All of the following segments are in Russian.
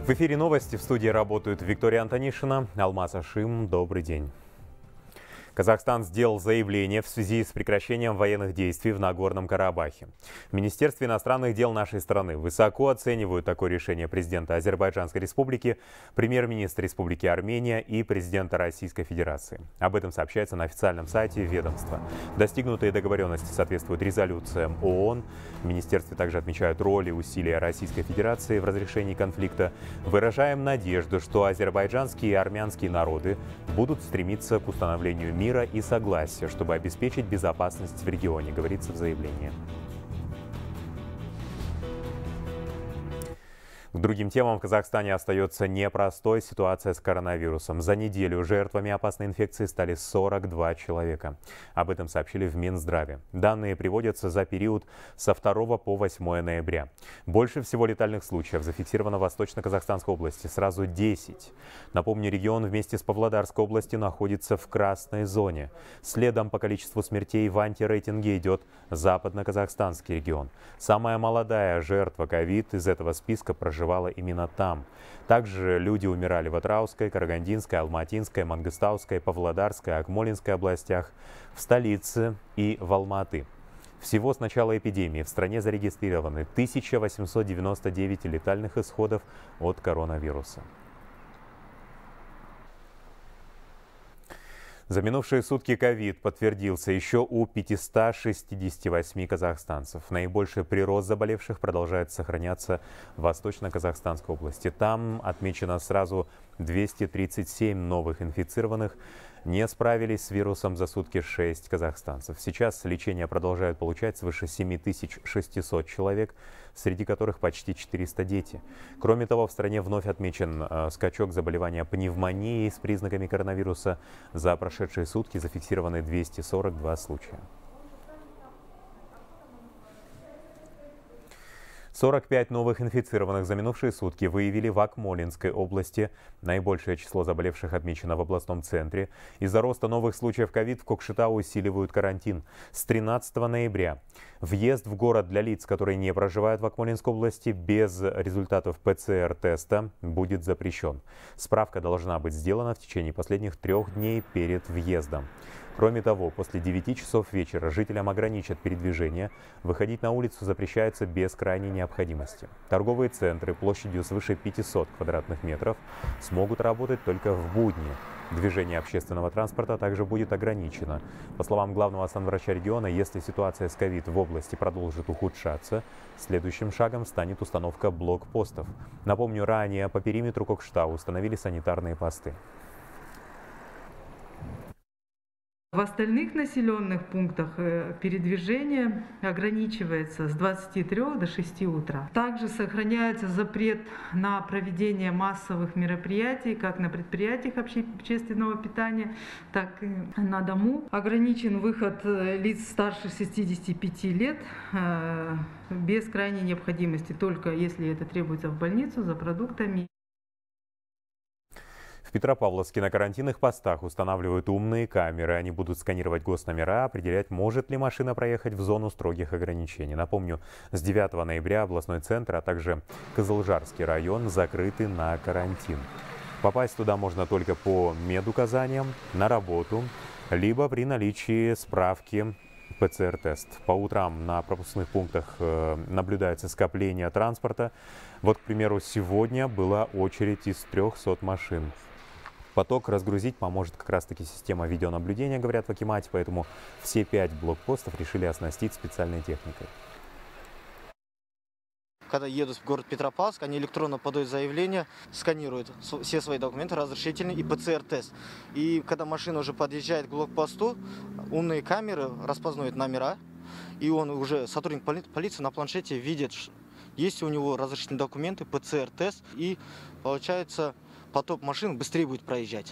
В эфире новости. В студии работают Виктория Антонишина, Алмаз Ашим. Добрый день. Казахстан сделал заявление в связи с прекращением военных действий в Нагорном Карабахе. В Министерстве иностранных дел нашей страны высоко оценивают такое решение президента Азербайджанской республики, премьер-министра Республики Армения и президента Российской Федерации. Об этом сообщается на официальном сайте ведомства. Достигнутые договоренности соответствуют резолюциям ООН. В Министерстве также отмечают роль и усилия Российской Федерации в разрешении конфликта. Выражаем надежду, что азербайджанские и армянские народы будут стремиться к установлению мира и согласия, чтобы обеспечить безопасность в регионе, говорится в заявлении. К другим темам в Казахстане остается непростой ситуация с коронавирусом. За неделю жертвами опасной инфекции стали 42 человека. Об этом сообщили в Минздраве. Данные приводятся за период со 2 по 8 ноября. Больше всего летальных случаев зафиксировано в Восточно-Казахстанской области, сразу 10. Напомню, регион вместе с Павлодарской областью находится в красной зоне. Следом по количеству смертей в антирейтинге идет Западно-Казахстанский регион. Самая молодая жертва ковид из этого списка проживала именно там. Также люди умирали в Атырауской, Карагандинской, Алматинской, Мангыстауской, Павлодарской, Акмолинской областях, в столице и в Алматы. Всего с начала эпидемии в стране зарегистрированы 1899 летальных исходов от коронавируса. За минувшие сутки ковид подтвердился еще у 568 казахстанцев. Наибольший прирост заболевших продолжает сохраняться в Восточно-Казахстанской области. Там отмечено сразу 237 новых инфицированных. Не справились с вирусом за сутки 6 казахстанцев. Сейчас лечение продолжают получать свыше 7600 человек, среди которых почти 400 дети. Кроме того, в стране вновь отмечен скачок заболевания пневмонией с признаками коронавируса. За прошедшие сутки зафиксированы 242 случая. 45 новых инфицированных за минувшие сутки выявили в Акмолинской области. Наибольшее число заболевших отмечено в областном центре. Из-за роста новых случаев ковид в Кокшетау усиливают карантин. С 13 ноября въезд в город для лиц, которые не проживают в Акмолинской области, без результатов ПЦР-теста будет запрещен. Справка должна быть сделана в течение последних 3 дней перед въездом. Кроме того, после 9 часов вечера жителям ограничат передвижение. Выходить на улицу запрещается без крайней необходимости. Торговые центры площадью свыше 500 квадратных метров смогут работать только в будни. Движение общественного транспорта также будет ограничено. По словам главного санврача региона, если ситуация с ковид в области продолжит ухудшаться, следующим шагом станет установка блокпостов. Напомню, ранее по периметру Кокшетау установили санитарные посты. В остальных населенных пунктах передвижение ограничивается с 23 до 6 утра. Также сохраняется запрет на проведение массовых мероприятий, как на предприятиях общественного питания, так и на дому. Ограничен выход лиц старше 65 лет без крайней необходимости, только если это требуется в больницу за продуктами. В Петропавловске на карантинных постах устанавливают умные камеры. Они будут сканировать госномера, определять, может ли машина проехать в зону строгих ограничений. Напомню, с 9 ноября областной центр, а также Кызылжарский район закрыты на карантин. Попасть туда можно только по медуказаниям, на работу, либо при наличии справки ПЦР-тест. По утрам на пропускных пунктах наблюдается скопление транспорта. Вот, к примеру, сегодня была очередь из 300 машин. Поток разгрузить поможет как раз-таки система видеонаблюдения, говорят в Акимате, поэтому все 5 блокпостов решили оснастить специальной техникой. Когда едут в город Петропавловск, они электронно подают заявление, сканируют все свои документы, разрешительный и ПЦР-тест. И когда машина уже подъезжает к блокпосту, умные камеры распознают номера, и он уже, сотрудник полиции на планшете видит, есть у него разрешительные документы, ПЦР-тест, и получается поток машин быстрее будет проезжать.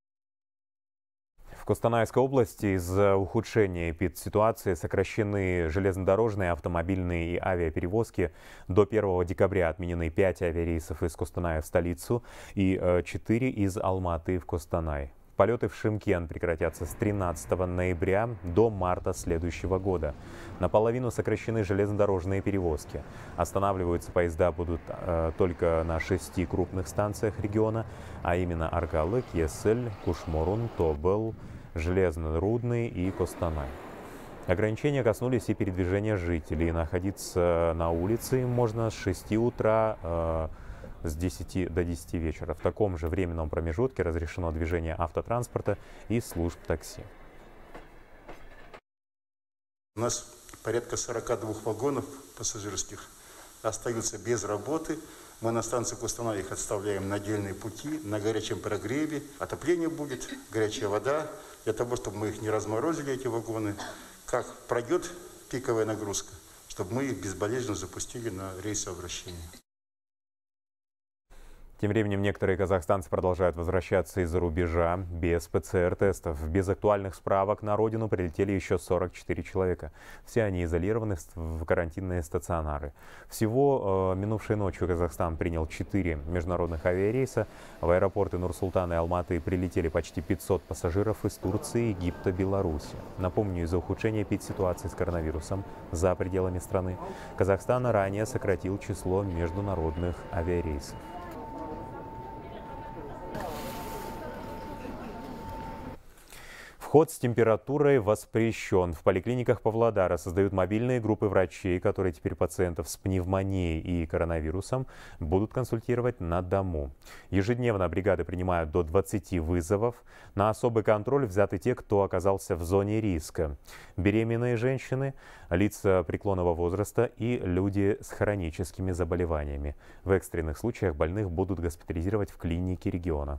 В Костанайской области из-за ухудшения эпидситуации сокращены железнодорожные, автомобильные и авиаперевозки. До 1 декабря отменены 5 авиарейсов из Костаная в столицу и 4 из Алматы в Костанай. Полеты в Шымкент прекратятся с 13 ноября до марта следующего года. Наполовину сокращены железнодорожные перевозки. Останавливаются поезда будут только на 6 крупных станциях региона, а именно Аркалык, Есель, Кушморун, Тобыл, Железнорудный и Костанай. Ограничения коснулись и передвижения жителей. Находиться на улице им можно с 6 утра с 10 до 10 вечера. В таком же временном промежутке разрешено движение автотранспорта и служб такси. У нас порядка 42 вагонов пассажирских остаются без работы. Мы на станции Костанай их отставляем на отдельные пути, на горячем прогреве. Отопление будет, горячая вода, для того, чтобы мы их не разморозили, эти вагоны. Как пройдет пиковая нагрузка, чтобы мы их безболезненно запустили на рейсообращение. Тем временем некоторые казахстанцы продолжают возвращаться из-за рубежа без ПЦР-тестов. Без актуальных справок на родину прилетели еще 44 человека. Все они изолированы в карантинные стационары. Всего минувшей ночью Казахстан принял 4 международных авиарейса. В аэропорты Нур-Султана и Алматы прилетели почти 500 пассажиров из Турции, Египта, Беларуси. Напомню, из-за ухудшения эпидситуации с коронавирусом за пределами страны Казахстан ранее сократил число международных авиарейсов. Вход с температурой воспрещен. В поликлиниках Павлодара создают мобильные группы врачей, которые теперь пациентов с пневмонией и коронавирусом будут консультировать на дому. Ежедневно бригады принимают до 20 вызовов. На особый контроль взяты те, кто оказался в зоне риска. Беременные женщины, лица преклонного возраста и люди с хроническими заболеваниями. В экстренных случаях больных будут госпитализировать в клинике региона.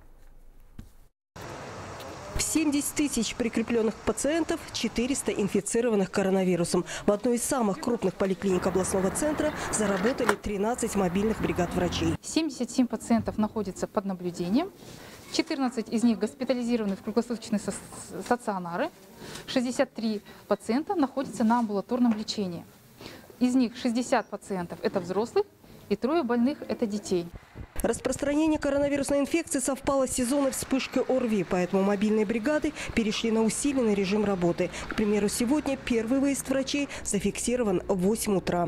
70 тысяч прикрепленных пациентов, 400 инфицированных коронавирусом. В одной из самых крупных поликлиник областного центра заработали 13 мобильных бригад врачей. 77 пациентов находятся под наблюдением, 14 из них госпитализированы в круглосуточные стационары, 63 пациента находятся на амбулаторном лечении. Из них 60 пациентов – это взрослых, и 3 больных – это детей. Распространение коронавирусной инфекции совпало с сезонной вспышкой ОРВИ, поэтому мобильные бригады перешли на усиленный режим работы. К примеру, сегодня первый выезд врачей зафиксирован в 8 утра.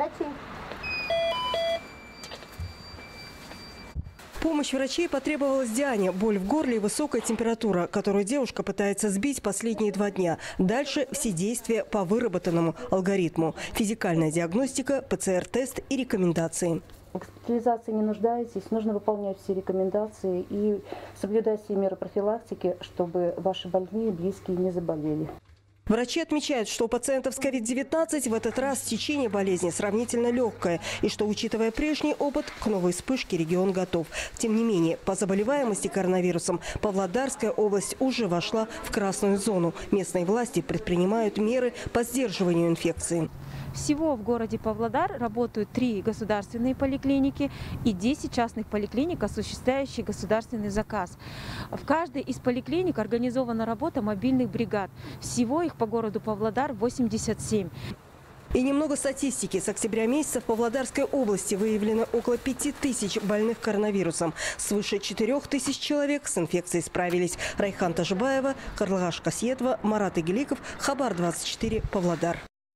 Помощь врачей потребовалась Диане. Боль в горле и высокая температура, которую девушка пытается сбить последние 2 дня. Дальше все действия по выработанному алгоритму. Физикальная диагностика, ПЦР-тест и рекомендации. В госпитализации не нуждаетесь, нужно выполнять все рекомендации и соблюдать все меры профилактики, чтобы ваши больные и близкие не заболели. Врачи отмечают, что у пациентов с COVID-19 в этот раз течение болезни сравнительно легкое, и что, учитывая прежний опыт, к новой вспышке регион готов. Тем не менее, по заболеваемости коронавирусом Павлодарская область уже вошла в красную зону. Местные власти предпринимают меры по сдерживанию инфекции. Всего в городе Павлодар работают 3 государственные поликлиники и 10 частных поликлиник, осуществляющие государственный заказ. В каждой из поликлиник организована работа мобильных бригад. Всего их по городу Павлодар 87. И немного статистики. С октября месяца в Павлодарской области выявлено около 5000 больных коронавирусом. Свыше 4000 человек с инфекцией справились. Райхан Тажибаева, Карлыгаш Касьетова, Марат Игиликов, Хабар 24, Павлодар.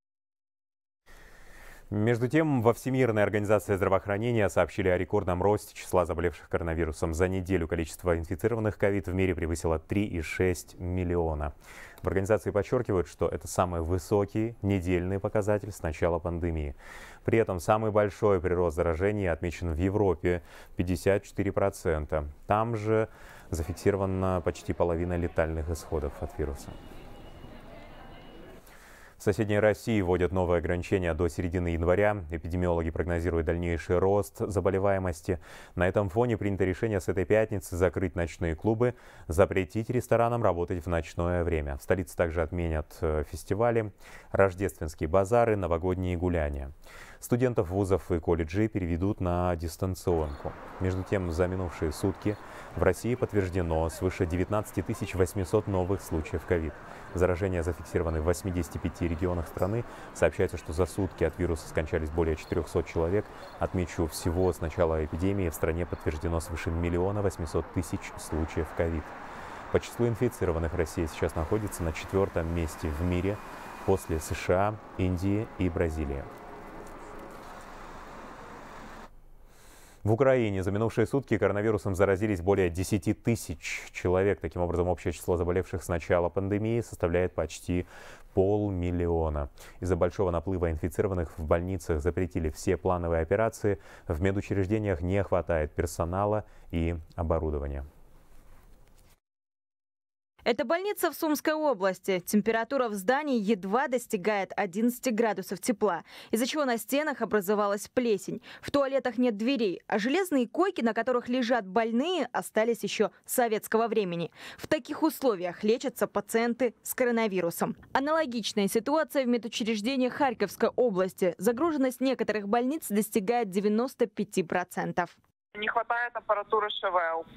Между тем, во Всемирной организации здравоохранения сообщили о рекордном росте числа заболевших коронавирусом. За неделю количество инфицированных ковид в мире превысило 3,6 миллиона. В организации подчеркивают, что это самый высокий недельный показатель с начала пандемии. При этом самый большой прирост заражений отмечен в Европе – 54%. Там же зафиксирована почти половина летальных исходов от вируса. В соседней России вводят новые ограничения до середины января. Эпидемиологи прогнозируют дальнейший рост заболеваемости. На этом фоне принято решение с этой пятницы закрыть ночные клубы, запретить ресторанам работать в ночное время. В столице также отменят фестивали, рождественские базары, новогодние гуляния. Студентов вузов и колледжей переведут на дистанционку. Между тем, за минувшие сутки в России подтверждено свыше 19 800 новых случаев ковид. Заражения зафиксированы в 85 регионах страны. Сообщается, что за сутки от вируса скончались более 400 человек. Отмечу, всего с начала эпидемии в стране подтверждено свыше 1 800 000 случаев ковид. По числу инфицированных Россия сейчас находится на 4-м месте в мире после США, Индии и Бразилии. В Украине за минувшие сутки коронавирусом заразились более 10 тысяч человек. Таким образом, общее число заболевших с начала пандемии составляет почти 500 000. Из-за большого наплыва инфицированных в больницах запретили все плановые операции. В медучреждениях не хватает персонала и оборудования. Это больница в Сумской области. Температура в здании едва достигает 11 градусов тепла, из-за чего на стенах образовалась плесень. В туалетах нет дверей, а железные койки, на которых лежат больные, остались еще с советского времени. В таких условиях лечатся пациенты с коронавирусом. Аналогичная ситуация в медучреждениях Харьковской области. Загруженность некоторых больниц достигает 95%. Не хватает аппаратуры ШВЛ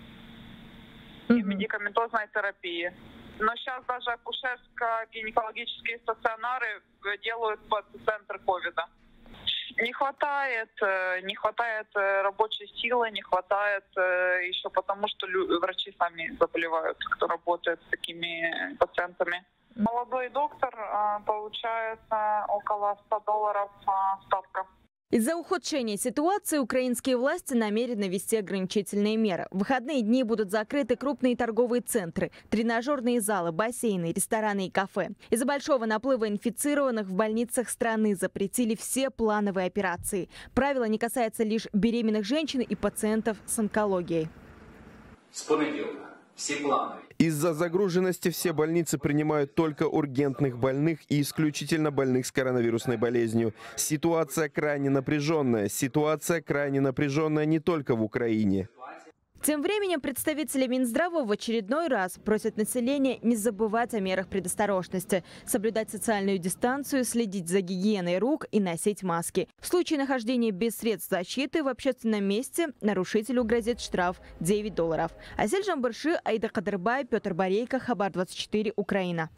и медикаментозной терапии. Но сейчас даже акушерско-гинекологические стационары делают под центр ковида. Не хватает рабочей силы, не хватает еще потому, что врачи сами заболевают, кто работает с такими пациентами. Молодой доктор получает около $100 ставка. Из-за ухудшения ситуации украинские власти намерены ввести ограничительные меры. В выходные дни будут закрыты крупные торговые центры, тренажерные залы, бассейны, рестораны и кафе. Из-за большого наплыва инфицированных в больницах страны запретили все плановые операции. Правило не касается лишь беременных женщин и пациентов с онкологией. С понедельника все планы. Из-за загруженности все больницы принимают только ургентных больных и исключительно больных с коронавирусной болезнью. Ситуация крайне напряженная. Ситуация крайне напряженная не только в Украине. Тем временем представители Минздрава в очередной раз просят население не забывать о мерах предосторожности, соблюдать социальную дистанцию, следить за гигиеной рук и носить маски. В случае нахождения без средств защиты в общественном месте нарушителю грозит штраф $9. Асель Жамбырши, Аида Кадырбай, Петр Борейко, Хабар 24, Украина.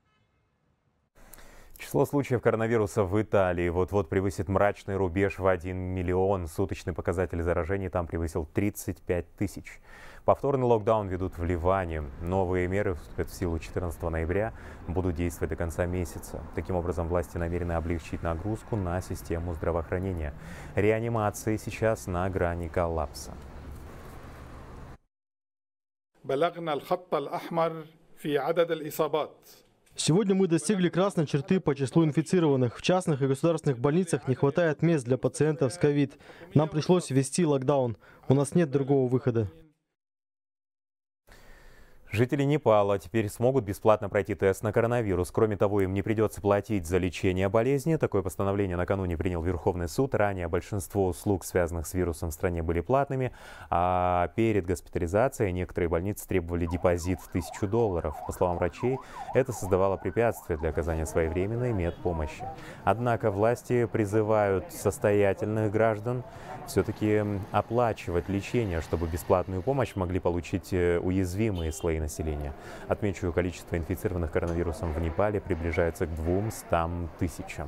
Число случаев коронавируса в Италии вот-вот превысит мрачный рубеж в 1 миллион. Суточный показатель заражений там превысил 35 тысяч. Повторный локдаун ведут в Ливане. Новые меры вступят в силу 14 ноября, будут действовать до конца месяца. Таким образом, власти намерены облегчить нагрузку на систему здравоохранения. Реанимации сейчас на грани коллапса. Сегодня мы достигли красной черты по числу инфицированных. В частных и государственных больницах не хватает мест для пациентов с ковид. Нам пришлось ввести локдаун. У нас нет другого выхода. Жители Непала теперь смогут бесплатно пройти тест на коронавирус. Кроме того, им не придется платить за лечение болезни. Такое постановление накануне принял Верховный суд. Ранее большинство услуг, связанных с вирусом, в стране были платными. А перед госпитализацией некоторые больницы требовали депозит в $1000. По словам врачей, это создавало препятствия для оказания своевременной медпомощи. Однако власти призывают состоятельных граждан все-таки оплачивать лечение, чтобы бесплатную помощь могли получить уязвимые слои населения. Отмечу, количество инфицированных коронавирусом в Непале приближается к 200 000.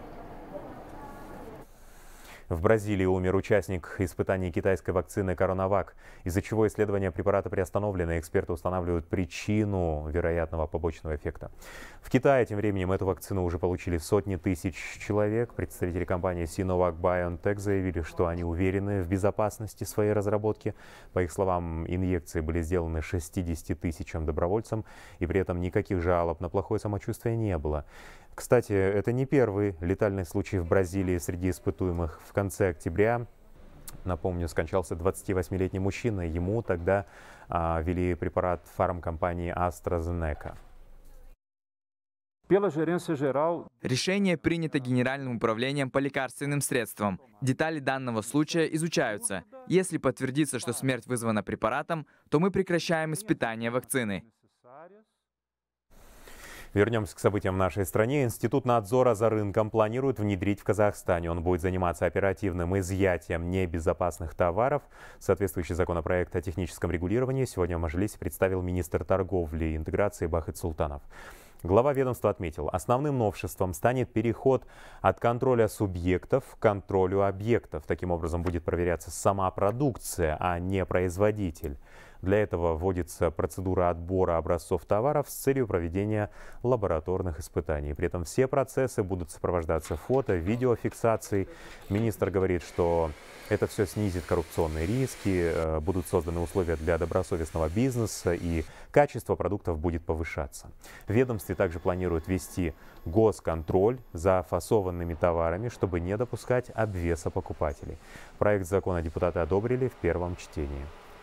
В Бразилии умер участник испытаний китайской вакцины «Коронавак», из-за чего исследования препарата приостановлены. Эксперты устанавливают причину вероятного побочного эффекта. В Китае тем временем эту вакцину уже получили сотни тысяч человек. Представители компании Sinovac BioNTech заявили, что они уверены в безопасности своей разработки. По их словам, инъекции были сделаны 60 000 добровольцам, и при этом никаких жалоб на плохое самочувствие не было. Кстати, это не первый летальный случай в Бразилии среди испытуемых. В конце октября, напомню, скончался 28-летний мужчина. Ему тогда ввели препарат фармкомпании AstraZeneca. Решение принято Генеральным управлением по лекарственным средствам. Детали данного случая изучаются. Если подтвердится, что смерть вызвана препаратом, то мы прекращаем испытания вакцины. Вернемся к событиям в нашей стране. Институт надзора за рынком планирует внедрить в Казахстане. Он будет заниматься оперативным изъятием небезопасных товаров. Соответствующий законопроект о техническом регулировании сегодня в Мажилисе представил министр торговли и интеграции Бахыт Султанов. Глава ведомства отметил, основным новшеством станет переход от контроля субъектов к контролю объектов. Таким образом будет проверяться сама продукция, а не производитель. Для этого вводится процедура отбора образцов товаров с целью проведения лабораторных испытаний. При этом все процессы будут сопровождаться фото, видеофиксацией. Министр говорит, что это все снизит коррупционные риски, будут созданы условия для добросовестного бизнеса и качество продуктов будет повышаться. В ведомстве также планируют ввести госконтроль за фасованными товарами, чтобы не допускать обвеса покупателей. Проект закона депутаты одобрили в первом чтении.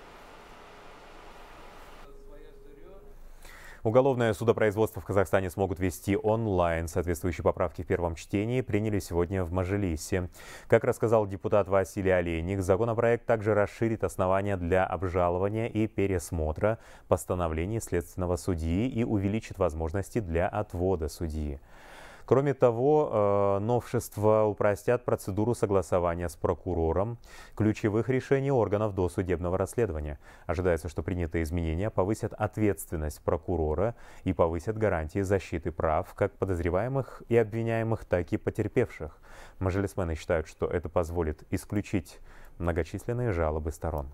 Уголовное судопроизводство в Казахстане смогут вести онлайн. Соответствующие поправки в первом чтении приняли сегодня в Мажилисе. Как рассказал депутат Василий Олейник, законопроект также расширит основания для обжалования и пересмотра постановлений следственного судьи и увеличит возможности для отвода судьи. Кроме того, новшества упростят процедуру согласования с прокурором ключевых решений органов досудебного расследования. Ожидается, что принятые изменения повысят ответственность прокурора и повысят гарантии защиты прав как подозреваемых и обвиняемых, так и потерпевших. Мажилисмены считают, что это позволит исключить многочисленные жалобы сторон.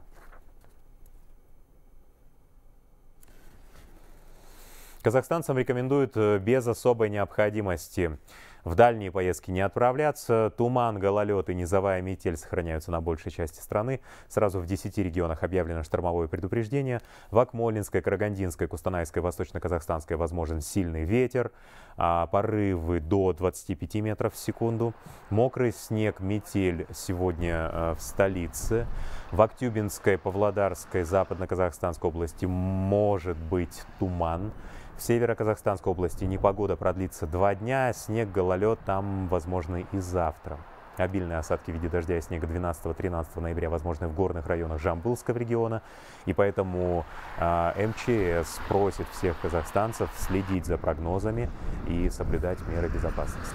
Казахстанцам рекомендуют без особой необходимости в дальние поездки не отправляться. Туман, гололед и низовая метель сохраняются на большей части страны. Сразу в 10 регионах объявлено штормовое предупреждение. В Акмолинской, Карагандинской, Кустанайской, Восточно-Казахстанской возможен сильный ветер, порывы до 25 метров в секунду. Мокрый снег, метель сегодня в столице. В Актюбинской, Павлодарской, Западно-Казахстанской области может быть туман. В Северо-Казахстанской области непогода продлится 2 дня, снег, гололед там возможны и завтра. Обильные осадки в виде дождя и снега 12-13 ноября возможны в горных районах Жамбылского региона. И поэтому МЧС просит всех казахстанцев следить за прогнозами и соблюдать меры безопасности.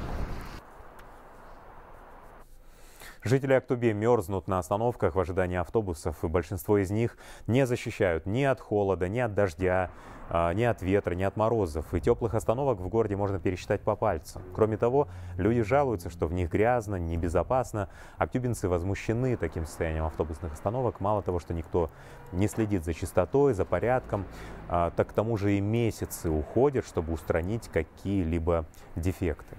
Жители Актобе мерзнут на остановках в ожидании автобусов, и большинство из них не защищают ни от холода, ни от дождя, ни от ветра, ни от морозов. И теплых остановок в городе можно пересчитать по пальцам. Кроме того, люди жалуются, что в них грязно, небезопасно. Актюбинцы возмущены таким состоянием автобусных остановок. Мало того, что никто не следит за чистотой, за порядком, так к тому же и месяцы уходят, чтобы устранить какие-либо дефекты.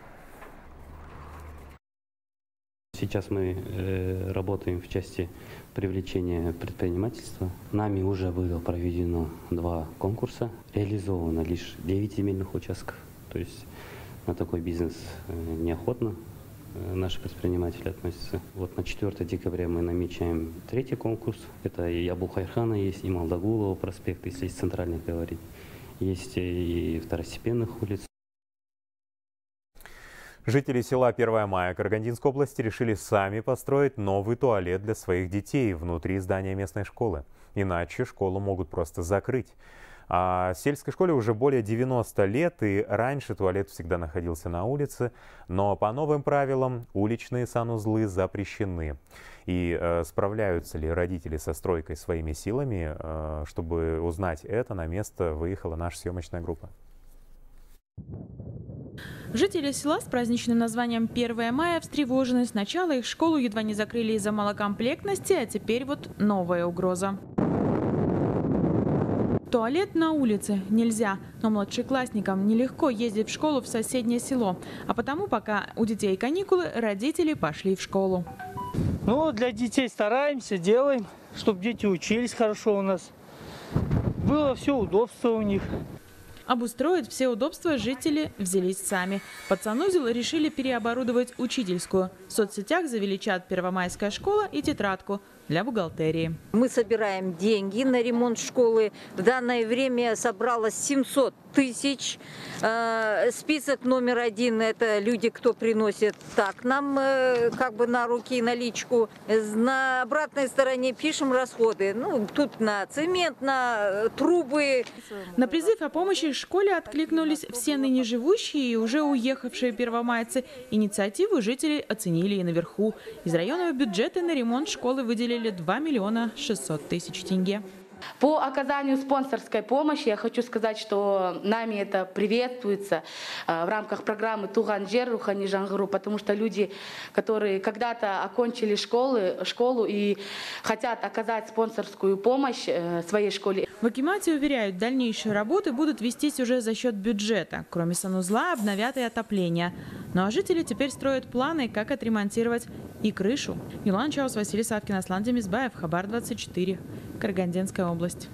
Сейчас мы работаем в части привлечения предпринимательства. Нами уже было проведено 2 конкурса. Реализовано лишь 9 земельных участков. То есть на такой бизнес неохотно наши предприниматели относятся. Вот на 4 декабря мы намечаем 3-й конкурс. Это и Абу-Хайрхана есть, и Малдагулова проспект, если из центральных говорить. Есть и второстепенных улиц. Жители села 1 мая Карагандинской области решили сами построить новый туалет для своих детей внутри здания местной школы. Иначе школу могут просто закрыть. А сельской школе уже более 90 лет, и раньше туалет всегда находился на улице, но по новым правилам уличные санузлы запрещены. И справляются ли родители со стройкой своими силами, чтобы узнать это, на место выехала наша съемочная группа. Жители села с праздничным названием 1 мая встревожены. Сначала их школу едва не закрыли из-за малокомплектности, а теперь вот новая угроза. Туалет на улице нельзя, но младшеклассникам нелегко ездить в школу в соседнее село. А потому, пока у детей каникулы, родители пошли в школу. Ну, для детей стараемся, делаем, чтобы дети учились хорошо у нас. Было все удобство у них. Обустроить все удобства жители взялись сами. Под санузел решили переоборудовать учительскую. В соцсетях завели чат «Первомайская школа» и тетрадку для бухгалтерии. Мы собираем деньги на ремонт школы. В данное время собралось 700 тысяч. Список номер 1 – это люди, кто приносит так нам как бы на руки наличку. На обратной стороне пишем расходы. Ну, тут на цемент, на трубы. На призыв о помощи школе откликнулись все ныне живущие и уже уехавшие первомайцы. Инициативу жителей оценили и наверху. Из районного бюджета на ремонт школы выделили 2 600 000 тенге. По оказанию спонсорской помощи я хочу сказать, что нами это приветствуется в рамках программы «Туган жер рухани жаңғыру», потому что люди, которые когда-то окончили школу и хотят оказать спонсорскую помощь своей школе. В акимате уверяют, дальнейшие работы будут вестись уже за счет бюджета. Кроме санузла, обновят и отопление. Ну а жители теперь строят планы, как отремонтировать и крышу. Юлан Чаус, Василий Савкин, Аслан Демизбаев, Хабар 24, Карагандинская область.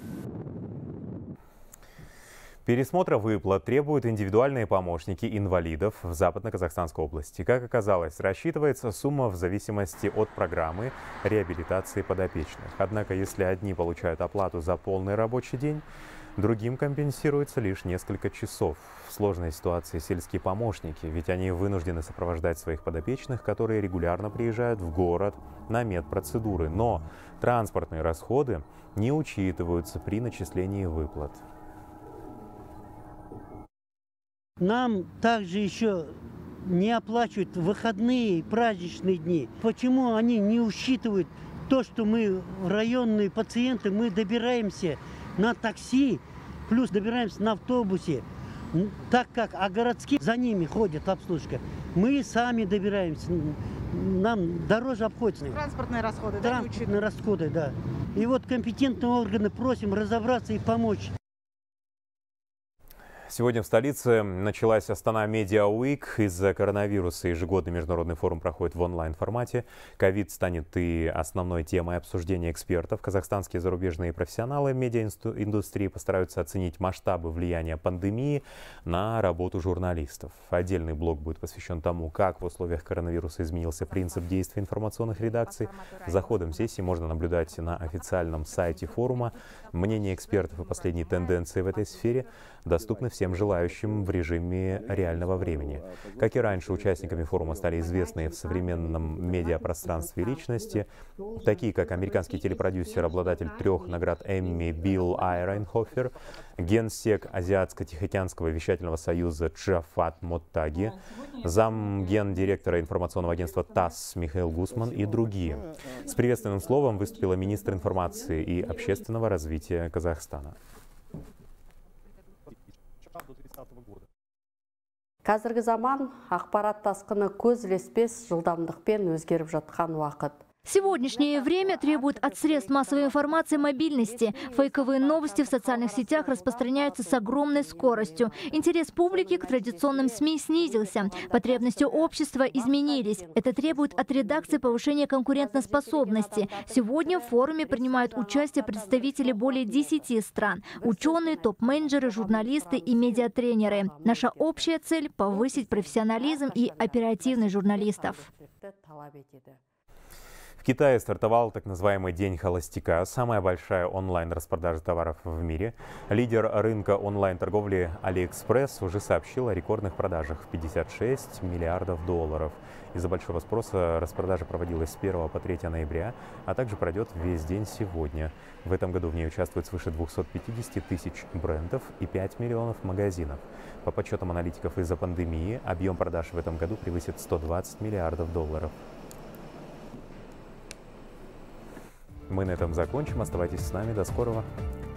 Пересмотра выплат требуют индивидуальные помощники инвалидов в Западно-Казахстанской области. Как оказалось, рассчитывается сумма в зависимости от программы реабилитации подопечных. Однако, если одни получают оплату за полный рабочий день, другим компенсируется лишь несколько часов. В сложной ситуации сельские помощники, ведь они вынуждены сопровождать своих подопечных, которые регулярно приезжают в город на медпроцедуры. Но транспортные расходы не учитываются при начислении выплат. Нам также еще не оплачивают выходные, праздничные дни. Почему они не учитывают то, что мы районные пациенты, мы добираемся на такси, плюс добираемся на автобусе, так как городские за ними ходят обслужка. Мы сами добираемся, нам дороже обходится. Транспортные расходы, да? Транспортные расходы, да. И вот компетентные органы просим разобраться и помочь. Сегодня в столице началась Астана Медиа Уик. Из-за коронавируса ежегодный международный форум проходит в онлайн-формате. Ковид станет и основной темой обсуждения экспертов. Казахстанские и зарубежные профессионалы медиаиндустрии постараются оценить масштабы влияния пандемии на работу журналистов. Отдельный блок будет посвящен тому, как в условиях коронавируса изменился принцип действия информационных редакций. За ходом сессии можно наблюдать на официальном сайте форума. Мнения экспертов и последние тенденции в этой сфере доступны всем желающим в режиме реального времени. Как и раньше, участниками форума стали известные в современном медиапространстве личности, такие как американский телепродюсер, обладатель 3 наград Эмми Билл Айренхофер, генсек Азиатско-Тихоокеанского вещательного союза Джафат Моттаги, замгендиректора информационного агентства ТАСС Михаил Гусман и другие. С приветственным словом выступила министр информации и общественного развития Казахстана. Қазіргі заман ақпарат тасқыны көз ілеспес жылдамдықпен өзгеріп жатқан уақыт. Сегодняшнее время требует от средств массовой информации мобильности. Фейковые новости в социальных сетях распространяются с огромной скоростью. Интерес публики к традиционным СМИ снизился. Потребности общества изменились. Это требует от редакции повышения конкурентоспособности. Сегодня в форуме принимают участие представители более 10 стран. Ученые, топ-менеджеры, журналисты и медиатренеры. Наша общая цель – повысить профессионализм и оперативность журналистов. В Китае стартовал так называемый День холостяка, самая большая онлайн-распродажа товаров в мире. Лидер рынка онлайн-торговли AliExpress уже сообщил о рекордных продажах в 56 миллиардов долларов. Из-за большого спроса распродажа проводилась с 1 по 3 ноября, а также пройдет весь день сегодня. В этом году в ней участвует свыше 250 тысяч брендов и 5 миллионов магазинов. По подсчетам аналитиков, из-за пандемии объем продаж в этом году превысит 120 миллиардов долларов. Мы на этом закончим. Оставайтесь с нами. До скорого.